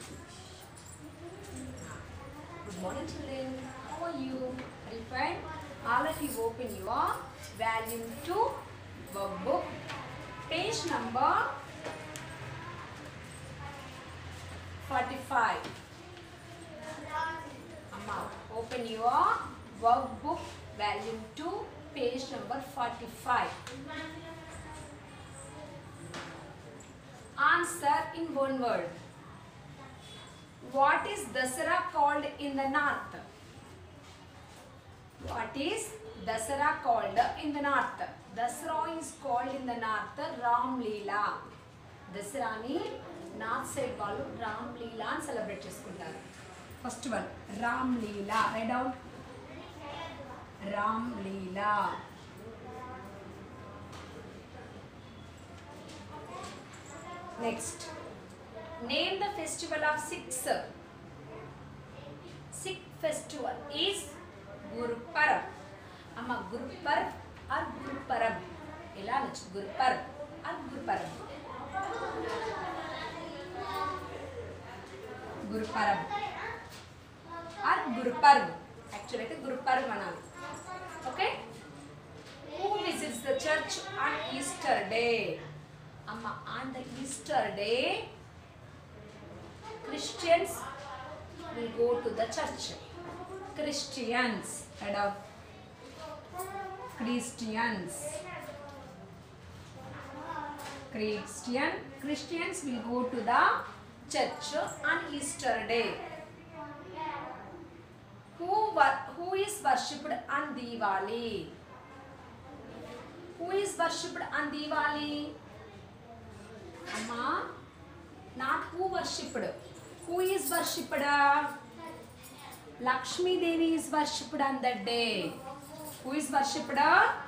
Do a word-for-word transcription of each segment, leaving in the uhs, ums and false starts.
Good morning, children. How are you? Are you fine? All of you open your volume two workbook, page number forty-five. Amma, open your workbook, volume two, page number forty-five. Answer in one word. What is Dasara called in the north? What is Dasara called in the north? Dasara is called in the north Ram Leela. Dasara ni north side వాళ్ళు Ram Leela అని celebrate చేసుకుంటారు. First one Ram Leela. Write down Ram Leela. Next, name the festival of Sikhs. Sikh festival is Gurpurab. Amma Gurpurab or Gurpurab. Ela anchu Gurpurab or Gurpurab. Gurpurab or Gurpurab. Actually, it is Gurpurab anali. Okay? Who visits the church on Easter day? Amma, on the Easter day, Christians will go to the church. Christians, head up. Christians. Christian. Christians will go to the church on Easter day. Who who is worshipped on Diwali? Who is worshipped on Diwali? Amma, not who worshipped. Who is worshipped? Lakshmi Devi is worshipped on that day. Who is worshipped?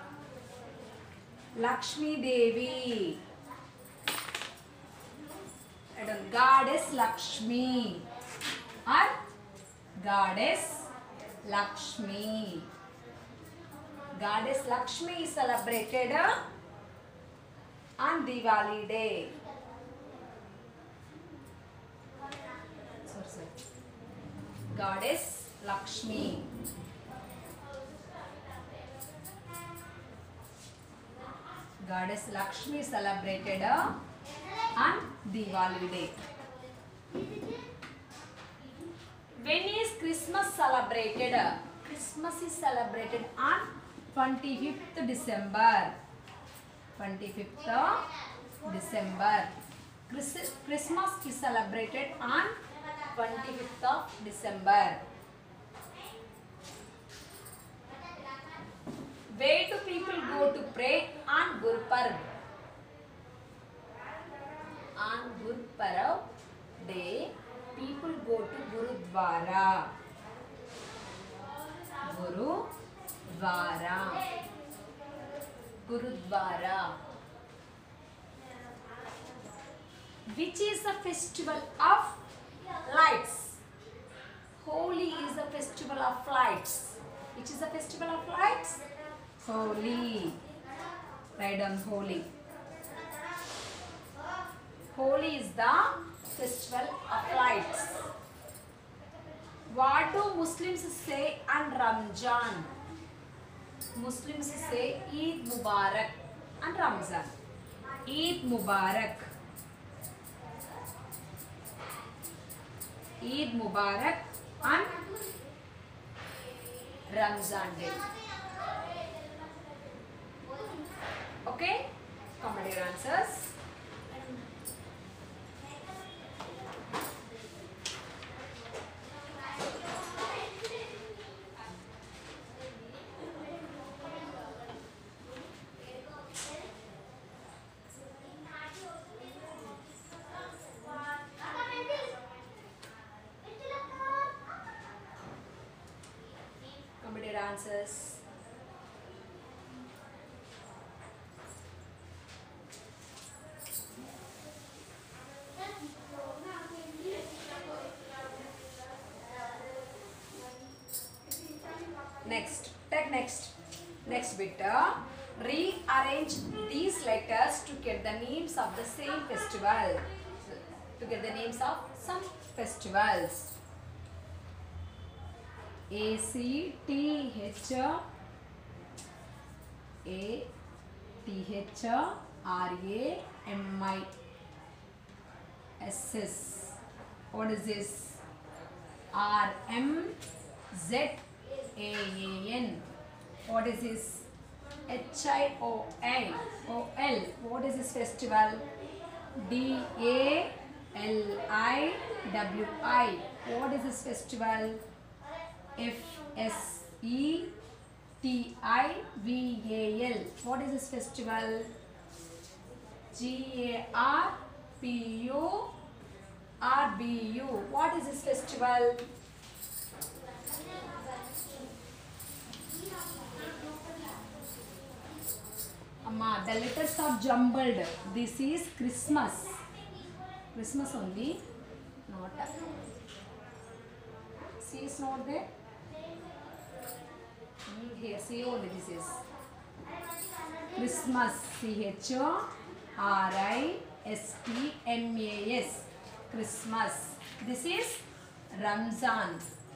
Lakshmi Devi. Goddess Lakshmi or Goddess Lakshmi. Goddess Lakshmi is celebrated on Diwali day. Goddess Lakshmi. Goddess Lakshmi celebrated on Diwali day. When is Christmas celebrated? Christmas is celebrated on twenty-fifth December. twenty-fifth December. Christmas is celebrated on twenty-fifth of December. Where do people go to pray on Gurpurab? On Gurpurab day, people go to Gurudwara. Gurudwara. Gurudwara. Which is the festival of lights? Holi is the festival of lights. Which is the festival of lights? Holi. Write down Holi. Holi is the festival of lights. What do Muslims say on Ramzan? Muslims say Eid Mubarak on Ramzan. Eid Mubarak. Eid Mubarak on Ramzan day. Okay? Complete your answers. Complete your answers. Next, take next. Next bit. Uh, rearrange these letters to get the names of the same festival. to get the names of some festivals. A C T H A T H R A M I S S. What is this? R M Z A A N. What is this? H I O L. O L. What is this festival? D A L I W I. What is this festival? F S E T I V A L. What is this festival? G A R P U R B U. What is this festival? Amma, the letters are jumbled. This is Christmas. Christmas only. Not. C is not there. Here, C only this is. Christmas. C H R I S T M A S. Christmas. This is Ramzan.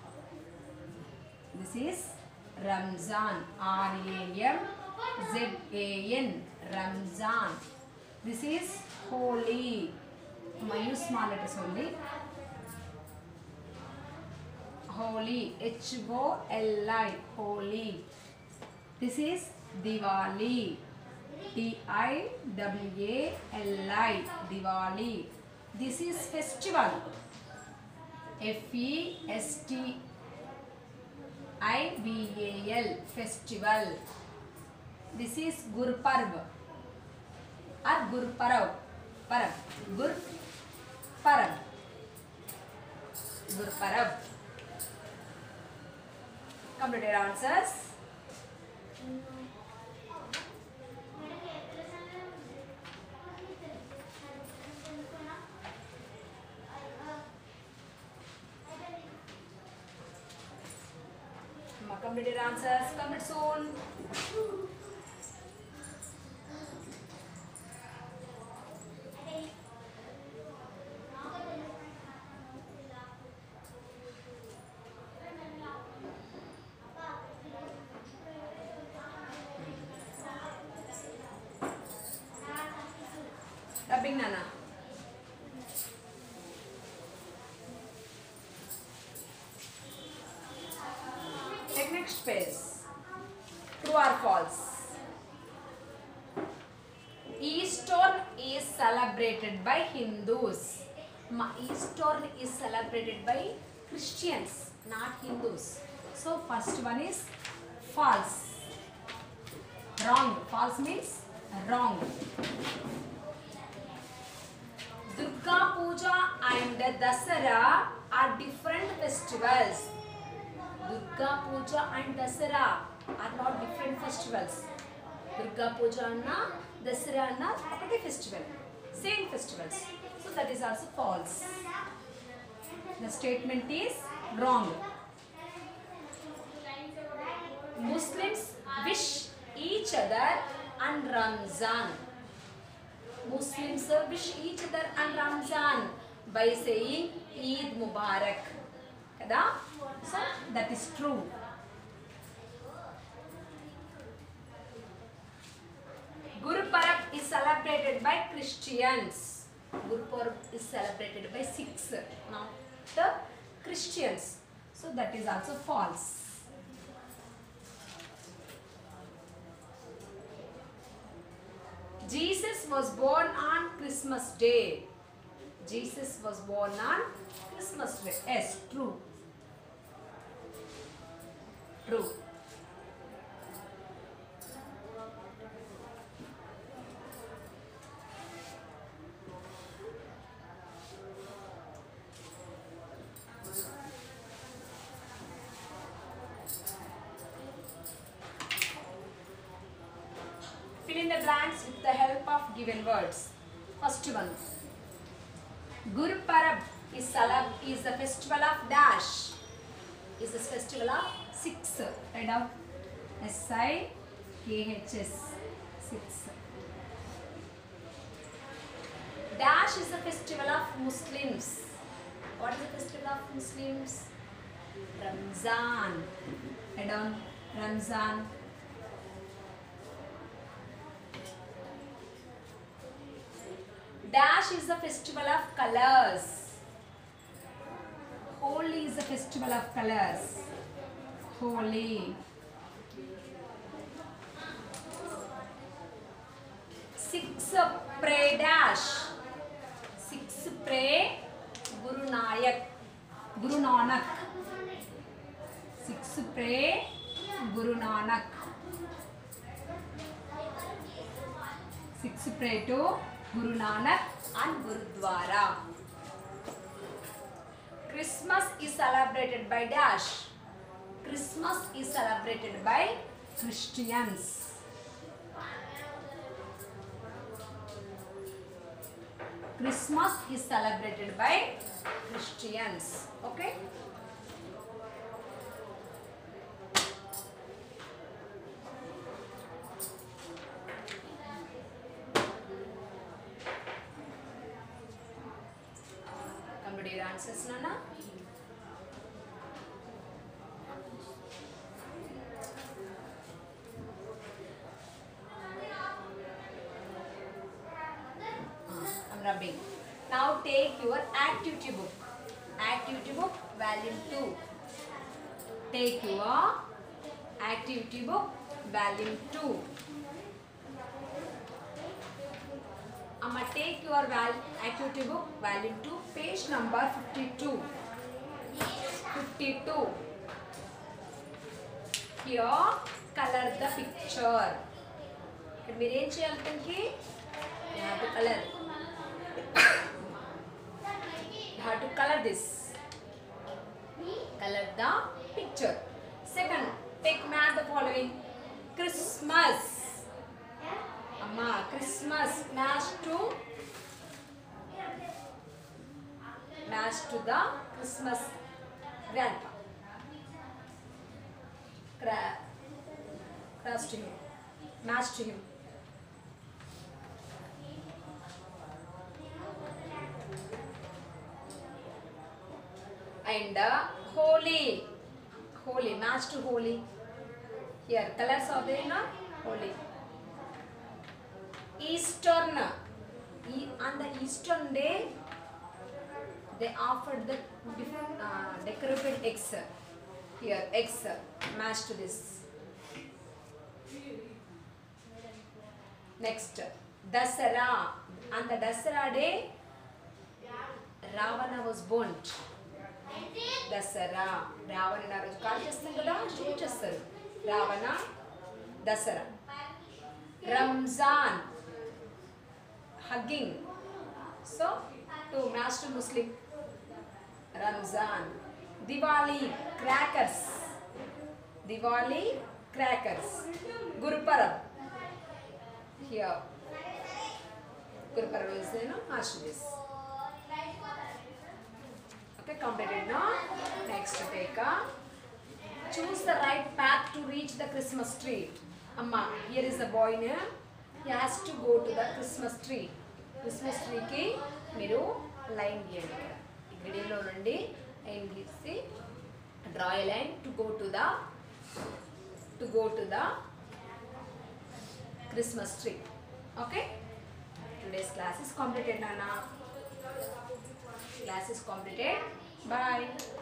This is Ramzan. R A M Z A N. Ramzan. This is Holi. I use small letters only. Holi. H O L I. Holi. This is Diwali. D I W A L I. Diwali. This is festival. F E S T I V A L. Festival. This is Gurparv or Gurparav. Parav. Gurparav. Gurparav. Complete your answers. Complete your answers. Comment soon. Rubbing Nana. Take next page. True or false? Easter is celebrated by Hindus. Easter is celebrated by Christians, not Hindus. So first one is false. Wrong. False means wrong. Durga Puja and Dasara are different festivals. Durga Puja and Dasara are not different festivals. Durga Puja and Dasara are ఒకటే festival, same festivals. So that is also false. The statement is wrong. Muslims wish each other on Ramzan. Muslims wish each other on Ramzan by saying Eid Mubarak. Kada? So that is true. Guru Parab is celebrated by Christians. Guru Parab is celebrated by Sikhs, not the Christians. So that is also false. Jesus was born on Christmas Day. Jesus was born on Christmas Day. Yes, true. True. Fill in the blanks with the help of given words. First one. Guru Parab is, salab, is the festival of Dash. Is the festival of Sikhs. Write down. S I K H S. Sikhs. Dash is the festival of Muslims. What is the festival of Muslims? Ramzan. Head on. Ramzan. Dash is the festival of colors. Holi is the festival of colors. Holi. Six pray dash. Six pray Guru Nanak. Guru Nanak. Six pray Guru Nanak. Six pray to Guru Nanak and Gurudwara. Christmas is celebrated by dash. Christmas is celebrated by Christians. Christmas is celebrated by Christians. Okay? Come to your answers, Nana. Rubbing. Now take your activity book. Activity book volume two. Take your activity book volume two. Amma take your val activity book volume two, page number fifty-two. fifty-two. Here color the picture. ఇక్కడ మీరు ఏం చేయాలి తనకి? You have to color. You have to color this. Color the picture. Second, take match the following. Christmas. Amma, Christmas match to match to the Christmas grandpa. Cra cross to him. Match to him. And uh, holy, holy, match to holy. Here, colors are there, na? Holy. Eastern, e on the Eastern day, they offered the different uh, decorated eggs. Here, eggs match to this. Next, Dasara. On the Dasara day, Ravana was burnt. Dasara Ravana ఆ రోజు call చేస్తాం కదా, shoot చేస్తారు. Ravana Dasara. Ramzan hugging. So to match to Muslim. Ramzan. Diwali crackers. Diwali crackers. Gurpurab. Here Gurpurab is there, match to this. Okay, completed now. Next, take a choose the right path to reach the Christmas tree. Amma, here is the boy here. He has to go to the Christmas tree. Christmas tree ki meeru line giyandi. Ee video lo nundi line gisi draw a line to go to the to go to the Christmas tree. Okay? Today's class is completed, Nana. Class is completed. Bye.